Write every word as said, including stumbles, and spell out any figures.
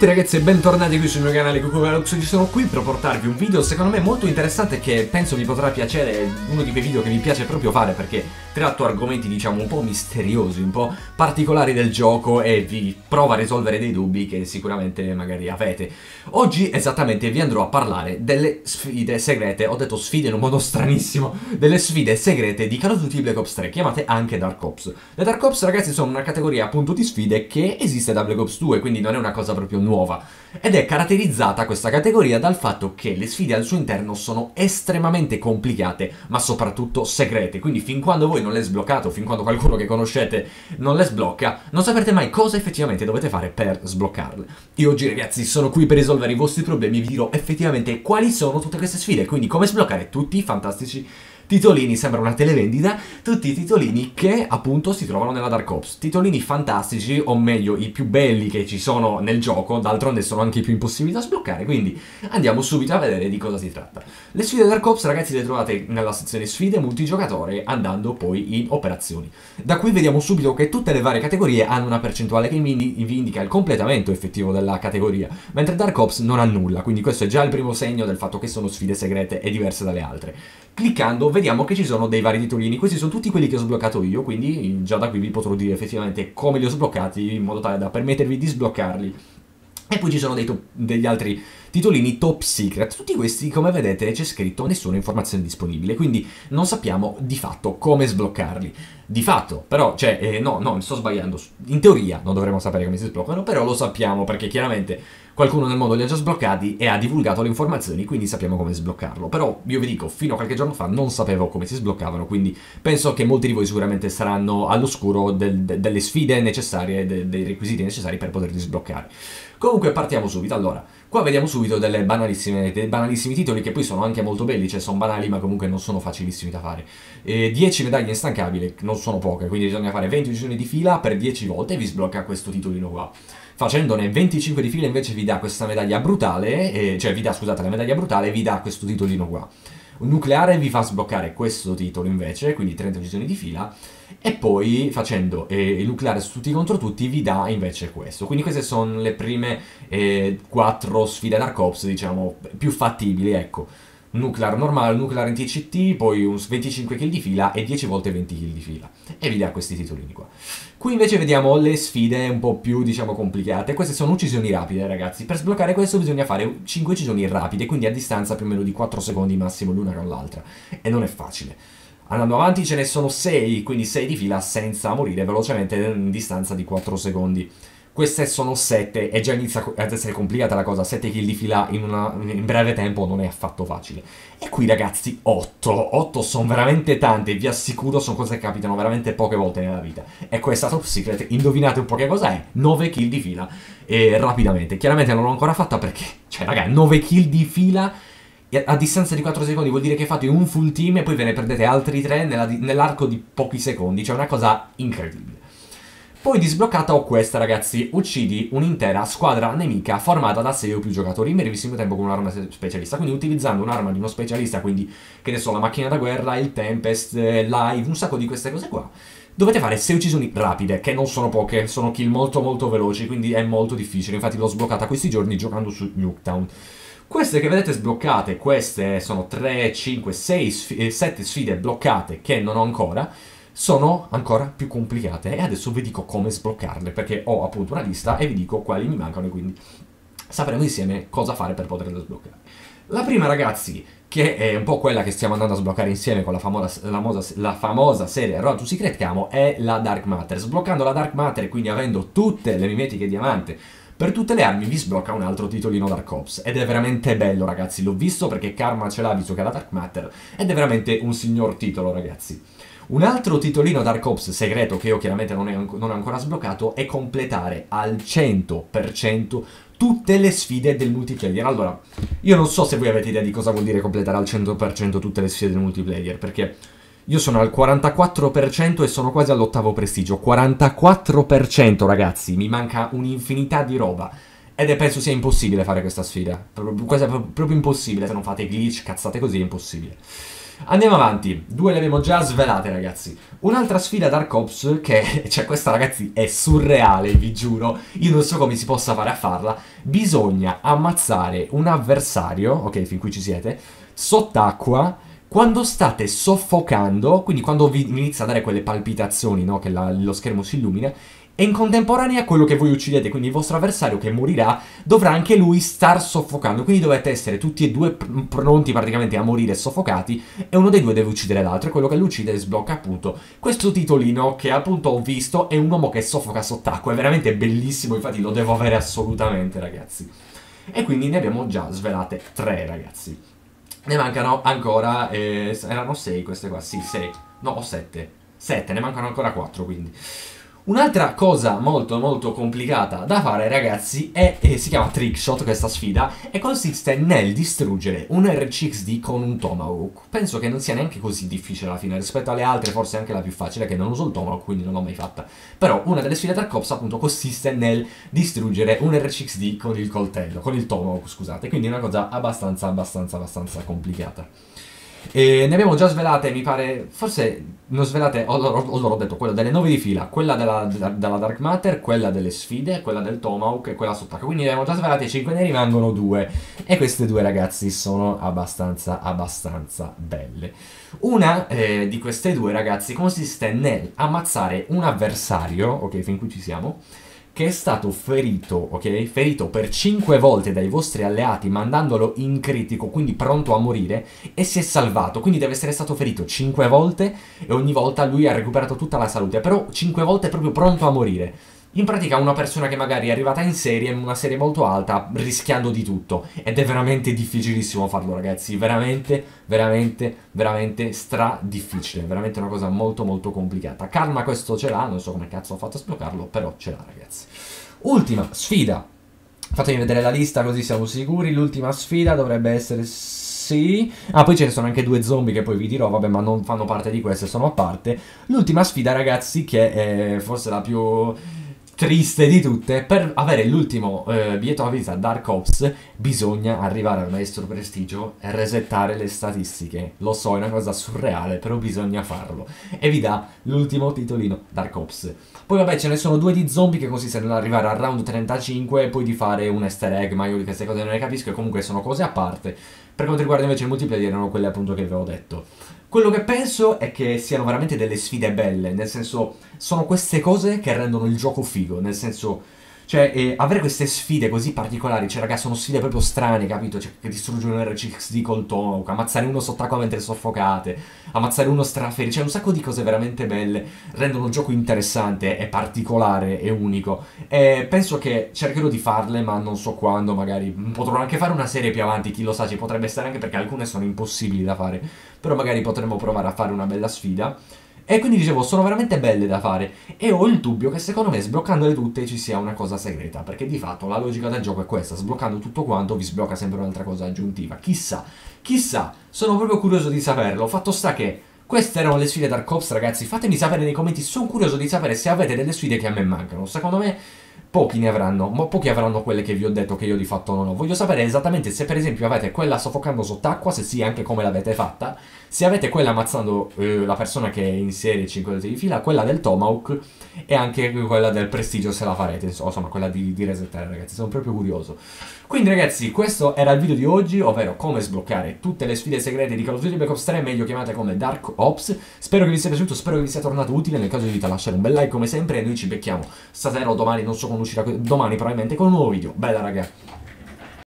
tutti ragazzi e bentornati qui sul mio canale Cucuvelux. Ci sono qui per portarvi un video secondo me molto interessante che penso vi potrà piacere. È uno di quei video che mi piace proprio fare perché tratto argomenti diciamo un po' misteriosi, un po' particolari del gioco e vi provo a risolvere dei dubbi che sicuramente magari avete. Oggi esattamente vi andrò a parlare delle sfide segrete, ho detto sfide in un modo stranissimo, delle sfide segrete di Call of Duty Black Ops tre, chiamate anche Dark Ops. Le Dark Ops ragazzi sono una categoria appunto di sfide che esiste da Black Ops due, quindi non è una cosa proprio nuova, ed è caratterizzata questa categoria dal fatto che le sfide al suo interno sono estremamente complicate ma soprattutto segrete, quindi fin quando voi non le sbloccate o fin quando qualcuno che conoscete non le sblocca non saprete mai cosa effettivamente dovete fare per sbloccarle. Io oggi ragazzi sono qui per risolvere i vostri problemi e vi dirò effettivamente quali sono tutte queste sfide, quindi come sbloccare tutti i fantastici titolini, sembra una televendita, tutti i titolini che appunto si trovano nella Dark Ops. Titolini fantastici, o meglio i più belli che ci sono nel gioco, d'altronde sono anche i più impossibili da sbloccare, quindi andiamo subito a vedere di cosa si tratta. Le sfide Dark Ops ragazzi le trovate nella sezione sfide multigiocatore andando poi in operazioni. Da qui vediamo subito che tutte le varie categorie hanno una percentuale che vi indica il completamento effettivo della categoria, mentre Dark Ops non ha nulla, quindi questo è già il primo segno del fatto che sono sfide segrete e diverse dalle altre. Cliccando vediamo che ci sono dei vari titolini, questi sono tutti quelli che ho sbloccato io, quindi già da qui vi potrò dire effettivamente come li ho sbloccati in modo tale da permettervi di sbloccarli. E poi ci sono dei degli altri titolini top secret, tutti questi come vedete c'è scritto nessuna informazione disponibile, quindi non sappiamo di fatto come sbloccarli. Di fatto, però, cioè, eh, no, no, mi sto sbagliando, in teoria non dovremmo sapere come si sbloccano, però lo sappiamo perché chiaramente qualcuno nel mondo li ha già sbloccati e ha divulgato le informazioni, quindi sappiamo come sbloccarlo. Però io vi dico, fino a qualche giorno fa non sapevo come si sbloccavano, quindi penso che molti di voi sicuramente saranno all'oscuro del, de, delle sfide necessarie, de, dei requisiti necessari per poterli sbloccare. Comunque partiamo subito. Allora, qua vediamo subito delle banalissime, dei banalissimi titoli che poi sono anche molto belli, cioè sono banali ma comunque non sono facilissimi da fare. E dieci medaglie instancabili, non sono poche, quindi bisogna fare venti uccisioni di fila per dieci volte e vi sblocca questo titolino qua. Facendone venticinque di fila invece vi dà questa medaglia brutale, eh, cioè vi dà, scusate, la medaglia brutale e vi dà questo titolino qua. Un nucleare vi fa sbloccare questo titolo invece, quindi trenta uccisioni di fila, e poi facendo eh, il nucleare su tutti contro tutti vi dà invece questo. Quindi queste sono le prime eh, quattro sfide Dark Ops, diciamo, più fattibili, ecco. Nuclear normale, nuclear in T C T, poi un venticinque kill di fila e dieci volte venti kill di fila. E vi dà questi titolini qua. Qui invece vediamo le sfide un po' più, diciamo, complicate. Queste sono uccisioni rapide, ragazzi. Per sbloccare questo bisogna fare cinque uccisioni rapide, quindi a distanza più o meno di quattro secondi massimo l'una con l'altra. E non è facile. Andando avanti ce ne sono sei, quindi sei di fila senza morire velocemente in distanza di quattro secondi. Queste sono sette e già inizia ad essere complicata la cosa, sette kill di fila in, una, in breve tempo non è affatto facile. E qui ragazzi otto, otto sono veramente tante, vi assicuro sono cose che capitano veramente poche volte nella vita. E questa top secret, indovinate un po' che cosa è? nove kill di fila e rapidamente. Chiaramente non l'ho ancora fatta perché, cioè raga, nove kill di fila a distanza di quattro secondi vuol dire che fate un full team e poi ve ne perdete altri tre nell'arco di pochi secondi, cioè una cosa incredibile. Poi di sbloccata ho questa ragazzi, uccidi un'intera squadra nemica formata da sei o più giocatori in brevissimo tempo con un'arma specialista, quindi utilizzando un'arma di uno specialista, quindi che ne so, la macchina da guerra, il Tempest, Live, un sacco di queste cose qua. Dovete fare sei uccisioni rapide, che non sono poche, sono kill molto molto veloci, quindi è molto difficile, infatti l'ho sbloccata questi giorni giocando su Nuketown. Queste che vedete sbloccate, queste sono tre, cinque, sei, sette sfide bloccate che non ho ancora, sono ancora più complicate e adesso vi dico come sbloccarle perché ho appunto una lista e vi dico quali mi mancano e quindi sapremo insieme cosa fare per poterle sbloccare. La prima ragazzi, che è un po' quella che stiamo andando a sbloccare insieme con la famosa, la famosa, la famosa serie Road to Secret Camo, è la Dark Matter. Sbloccando la Dark Matter, quindi avendo tutte le mimetiche diamante per tutte le armi, vi sblocca un altro titolino Dark Ops ed è veramente bello ragazzi, l'ho visto perché Karma ce l'ha visto che è la Dark Matter ed è veramente un signor titolo ragazzi. Un altro titolino Dark Ops segreto che io chiaramente non, è, non ho ancora sbloccato è completare al cento per cento tutte le sfide del multiplayer. Allora, io non so se voi avete idea di cosa vuol dire completare al cento per cento tutte le sfide del multiplayer, perché io sono al quarantaquattro per cento e sono quasi all'ottavo prestigio. quarantaquattro per cento ragazzi, mi manca un'infinità di roba. Ed è penso sia impossibile fare questa sfida. Quasi proprio impossibile, se non fate glitch, cazzate così, è impossibile. Andiamo avanti, due le abbiamo già svelate ragazzi. Un'altra sfida Dark Ops che, cioè questa ragazzi è surreale, vi giuro, io non so come si possa fare a farla. Bisogna ammazzare un avversario, ok fin qui ci siete, sott'acqua, quando state soffocando, quindi quando vi inizia a dare quelle palpitazioni, no, che la, lo schermo si illumina, e in contemporanea quello che voi uccidete, quindi il vostro avversario che morirà, dovrà anche lui star soffocando. Quindi dovete essere tutti e due pronti praticamente a morire soffocati e uno dei due deve uccidere l'altro. E quello che lo uccide sblocca appunto questo titolino che appunto ho visto, è un uomo che soffoca sott'acqua. È veramente bellissimo, infatti lo devo avere assolutamente ragazzi. E quindi ne abbiamo già svelate tre ragazzi. Ne mancano ancora, eh, erano sei queste qua, sì sei, no o sette, sette, ne mancano ancora quattro quindi. Un'altra cosa molto molto complicata da fare ragazzi è, eh, si chiama Trickshot questa sfida e consiste nel distruggere un R C X D con un Tomahawk. Penso che non sia neanche così difficile alla fine, rispetto alle altre forse è anche la più facile, che non uso il Tomahawk quindi non l'ho mai fatta. Però una delle sfide Dark Ops appunto consiste nel distruggere un R C X D con il coltello, con il Tomahawk scusate, quindi è una cosa abbastanza abbastanza abbastanza complicata. E ne abbiamo già svelate, mi pare, forse non svelate, o l'ho detto, quella delle nove di fila, quella della, della, della Dark Matter, quella delle sfide, quella del Tomahawk e quella sott'acqua. Quindi ne abbiamo già svelate cinque, ne rimangono due. E queste due ragazzi sono abbastanza, abbastanza belle. Una eh, di queste due ragazzi consiste nel ammazzare un avversario, ok fin qui ci siamo, che è stato ferito, ok? Ferito per cinque volte dai vostri alleati mandandolo in critico, quindi pronto a morire, e si è salvato, quindi deve essere stato ferito cinque volte e ogni volta lui ha recuperato tutta la salute, però cinque volte è proprio pronto a morire. In pratica una persona che magari è arrivata in serie, in una serie molto alta, rischiando di tutto. Ed è veramente difficilissimo farlo ragazzi, veramente, veramente, veramente stra difficile. Veramente una cosa molto molto complicata. Karma questo ce l'ha, non so come cazzo ho fatto a sbloccarlo, però ce l'ha ragazzi. Ultima sfida. Fatemi vedere la lista così siamo sicuri. L'ultima sfida dovrebbe essere... sì. Ah, poi ce ne sono anche due zombie che poi vi dirò, vabbè, ma non fanno parte di queste, sono a parte. L'ultima sfida ragazzi, che è forse la più... triste di tutte, per avere l'ultimo eh, biglietto abilità Dark Ops bisogna arrivare al maestro prestigio e resettare le statistiche. Lo so, è una cosa surreale, però bisogna farlo. E vi dà l'ultimo titolino Dark Ops. Poi vabbè ce ne sono due di zombie che consiste nell'arrivare al round trentacinque e poi di fare un easter egg, ma io di queste cose non ne capisco e comunque sono cose a parte. Per quanto riguarda invece il multiplayer erano quelle appunto che vi avevo detto. Quello che penso è che siano veramente delle sfide belle, nel senso, sono queste cose che rendono il gioco figo, nel senso, cioè, eh, avere queste sfide così particolari, cioè, ragazzi, sono sfide proprio strane, capito? Cioè, che distruggono un R C X D col Tomahawk, ammazzare uno sott'acqua mentre soffocate, ammazzare uno straferi, cioè, un sacco di cose veramente belle, rendono il gioco interessante, e particolare, e unico. E penso che cercherò di farle, ma non so quando, magari potrò anche fare una serie più avanti, chi lo sa, ci potrebbe stare anche perché alcune sono impossibili da fare, però magari potremmo provare a fare una bella sfida. E quindi dicevo, sono veramente belle da fare. E ho il dubbio che secondo me sbloccandole tutte ci sia una cosa segreta, perché di fatto la logica del gioco è questa: sbloccando tutto quanto vi sblocca sempre un'altra cosa aggiuntiva. Chissà, chissà, sono proprio curioso di saperlo. Fatto sta che queste erano le sfide Dark Ops ragazzi, fatemi sapere nei commenti, sono curioso di sapere se avete delle sfide che a me mancano. Secondo me pochi ne avranno, ma pochi avranno quelle che vi ho detto che io di fatto non ho. Voglio sapere esattamente se per esempio avete quella soffocando sott'acqua, se sì anche come l'avete fatta, se avete quella ammazzando eh, la persona che è in serie cinque volte di fila, quella del Tomahawk e anche quella del prestigio se la farete, insomma quella di, di resettare ragazzi, sono proprio curioso. Quindi ragazzi questo era il video di oggi, ovvero come sbloccare tutte le sfide segrete di Call of Duty Black Ops tre, meglio chiamate come Dark Ops. Spero che vi sia piaciuto, spero che vi sia tornato utile, nel caso di vita lasciare un bel like come sempre e noi ci becchiamo stasera o domani, non so quando uscirà, domani probabilmente con un nuovo video. Bella raga!